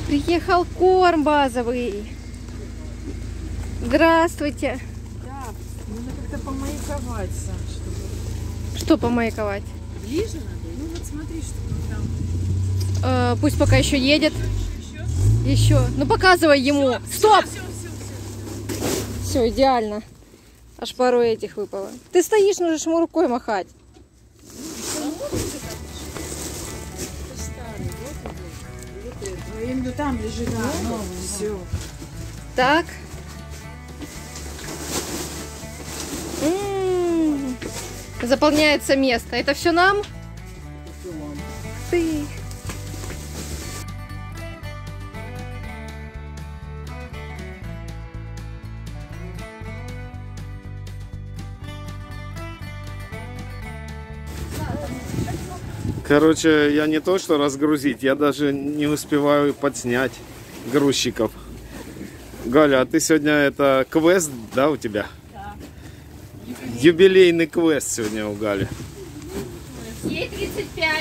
Приехал корм базовый. Здравствуйте. Да, нужно как-то помаяковать, Саш, чтобы... Что помаяковать? Ближе надо? Ну вот смотри, что там. Пусть пока еще едет. Еще. Ну показывай ему. Стоп! Все, идеально. Аж пару этих выпало. Ты стоишь, нужно ему рукой махать. Я имею там лежит, да, новый. Все. Так. Заполняется место. Это все нам? Ты. Короче, я не то что разгрузить, я даже не успеваю подснять грузчиков. Галя, а ты сегодня это квест, да, у тебя? Да. Юбилейный квест сегодня у Гали. Ей 35.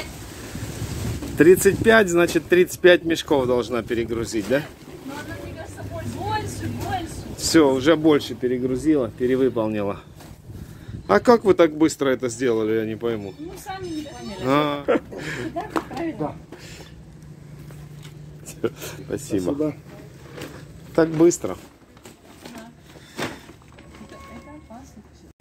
35, значит 35 мешков должна перегрузить, да? Но она, мне кажется, больше. Все, уже больше перегрузила, перевыполнила. А как вы так быстро это сделали, я не пойму. Ну, сами не поняли. Да, Правильно. спасибо. Так быстро. Это опасно.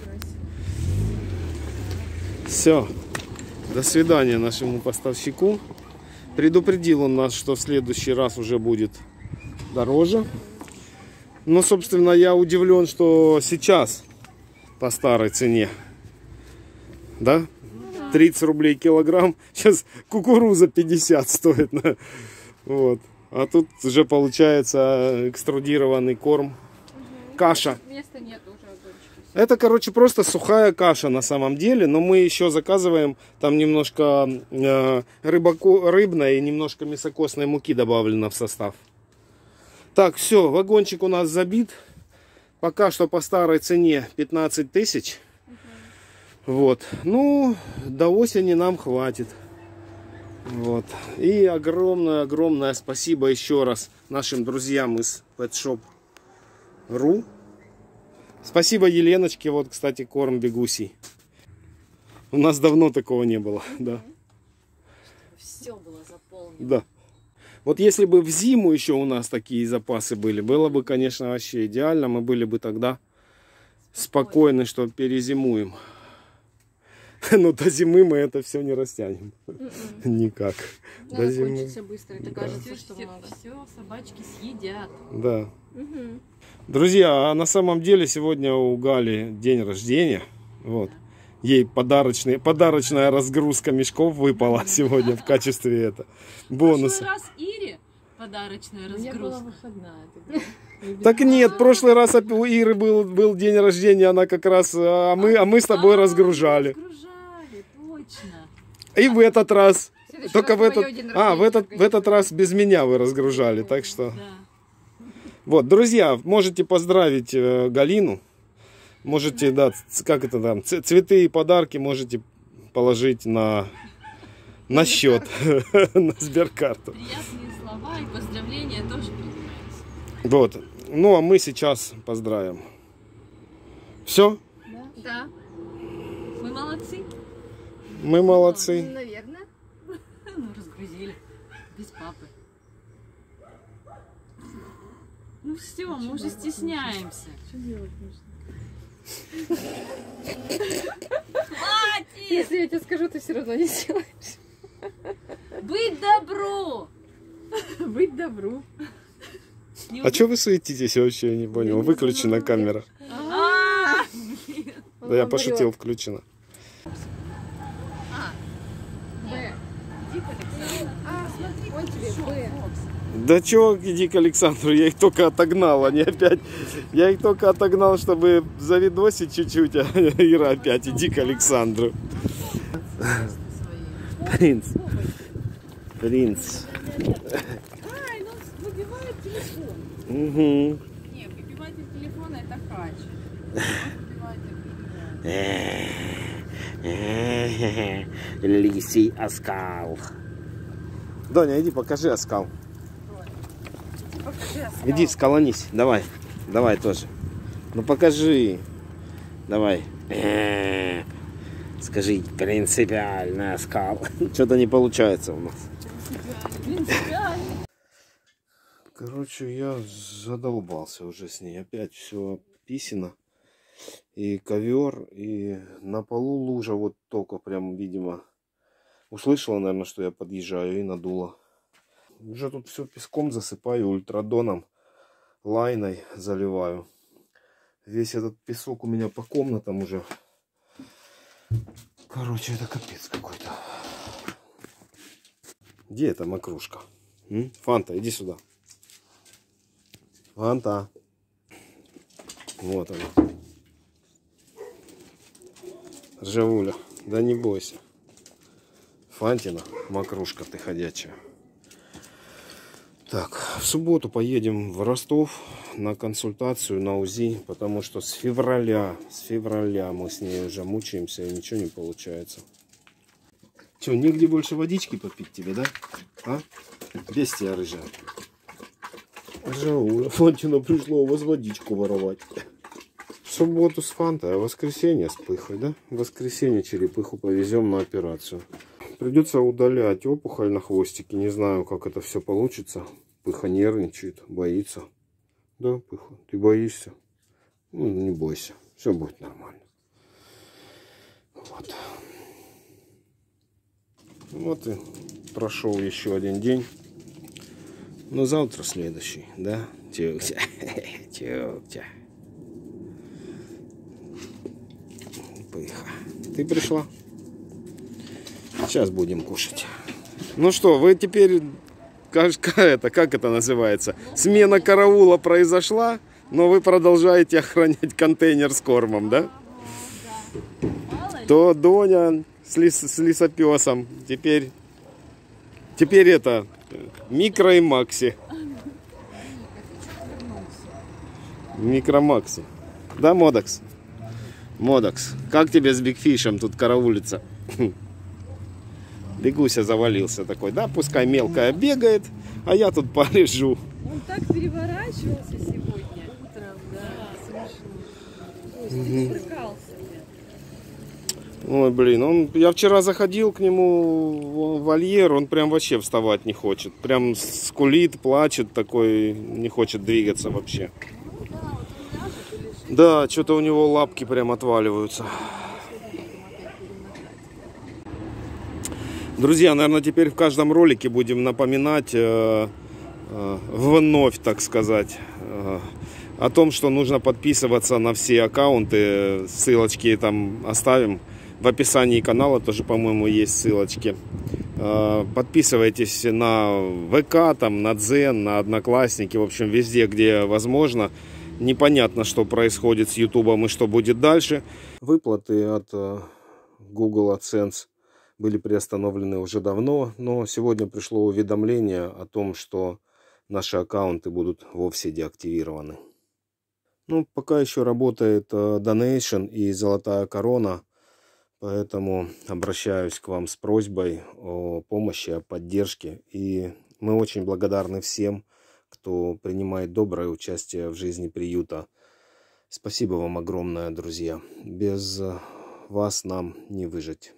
Все. До свидания нашему поставщику. Предупредил он нас, что в следующий раз уже будет дороже. Но, собственно, я удивлен, что сейчас по старой цене. Да? 30 рублей килограмм. Сейчас кукуруза 50 стоит. Вот. А тут уже получается экструдированный корм. Каша. Места нет уже огурчиков. Это, короче, просто сухая каша на самом деле. Но мы еще заказываем там немножко рыбной и немножко мясокосной муки добавлено в состав. Так, все, вагончик у нас забит. Пока что по старой цене 15 тысяч. Вот. Ну, до осени нам хватит. Вот. И огромное спасибо еще раз нашим друзьям из petshop.ru. Спасибо Еленочке. Вот, кстати, корм бегусей. У нас давно такого не было. Да. Все было заполнено. Да. Вот если бы в зиму еще у нас такие запасы были, было бы, конечно, вообще идеально. Мы были бы тогда спокойны, что перезимуем. Но до зимы мы это все не растянем. Никак. До зимы. Кончится быстро. Это кажется, что много. Все собачки съедят. Да. Друзья, а на самом деле сегодня у Гали день рождения. Вот. Ей подарочная разгрузка мешков выпала сегодня в качестве бонуса. В прошлый раз Ире подарочная разгрузка. Так нет, в прошлый раз у Иры был день рождения, она как раз, а мы с тобой разгружали. Разгружали, точно. И в этот раз, только в раз этот раз без меня вы разгружали, так что. Да. Вот, друзья, можете поздравить Галину. Можете, да, как это там, цветы и подарки можете положить на счет, на Сберкарту. Приятные слова и поздравления тоже принимаются. Вот. Ну, а мы сейчас поздравим. Все? Да. Мы молодцы. Мы молодцы. Наверное. Ну, разгрузили. Без папы. Ну все, мы уже стесняемся. Что делать нужно? Хватит! Если я тебе скажу, ты все равно не сделаешь. Быть добру! Быть добру. А что вы суетитесь? Я вообще не понял. Выключена камера. Да я пошутил, включена. Смотри, он тебе Б. Да чё, иди к Александру, я их только отогнал, они опять... Я их только отогнал, чтобы завидосить чуть-чуть, а Ира опять, иди к Александру. Принц. Ай, ну выбивает телефон. Угу. Не, выбиватель телефона это хач. Лисий оскал. Доня, иди покажи оскал. Иди, сколонись. Давай. Давай тоже. Ну покажи. Давай. Скажи, принципиально скал. Что-то не получается у нас. Короче, я задолбался уже с ней. Опять все писано. И ковер, и на полу лужа. Вот только прям, видимо, услышала, наверное, что я подъезжаю, и надула. Уже тут все песком засыпаю, ультрадоном, лайной заливаю. Весь этот песок у меня по комнатам уже. Короче, это капец какой-то. Где эта мокрушка? Фанта, иди сюда. Фанта. Вот она. Ржавуля. Да не бойся. Фантина, мокрушка ты ходячая. Так, в субботу поедем в Ростов на консультацию, на УЗИ, потому что с февраля мы с ней уже мучаемся, и ничего не получается. Че, нигде больше водички попить тебе, да? А? Бестия рыжая. Ржауля, Фантина пришла у вас водичку воровать. В субботу с Фантой, а в воскресенье с Пыхой, да? В воскресенье черепаху повезем на операцию. Придется удалять опухоль на хвостике. Не знаю, как это все получится. Пыха нервничает, боится. Да, Пыха, ты боишься? Ну, не бойся. Все будет нормально. Вот. Вот и прошел еще один день. Но завтра следующий, да? Тёктя. Тёктя. Пыха. Ты пришла? Сейчас будем кушать. Ну что, вы теперь, как это называется? Смена караула произошла, но вы продолжаете охранять контейнер с кормом, да? То Доня с лесопесом. Теперь это Микро и Макси. Микро Макси. Да, Модекс? Модекс, как тебе с Бигфишем тут караулится? Бегуся завалился такой, да, пускай мелкая бегает, а я тут полежу. Он так переворачивался сегодня утром, да, смешно. Спускался. Ой, блин, я вчера заходил к нему в вольер, он прям вообще вставать не хочет. Прям скулит, плачет такой, не хочет двигаться вообще. Да, что-то у него лапки прям отваливаются. Друзья, наверное, теперь в каждом ролике будем напоминать вновь, так сказать, о том, что нужно подписываться на все аккаунты. Ссылочки там оставим. В описании канала тоже, по-моему, есть ссылочки. Подписывайтесь на ВК, там, на Дзен, на Одноклассники. В общем, везде, где возможно. Непонятно, что происходит с Ютубом и что будет дальше. Выплаты от Google AdSense были приостановлены уже давно, но сегодня пришло уведомление о том, что наши аккаунты будут вовсе деактивированы. Ну, пока еще работает Donation и Золотая Корона, поэтому обращаюсь к вам с просьбой о помощи, о поддержке. И мы очень благодарны всем, кто принимает доброе участие в жизни приюта. Спасибо вам огромное, друзья. Без вас нам не выжить.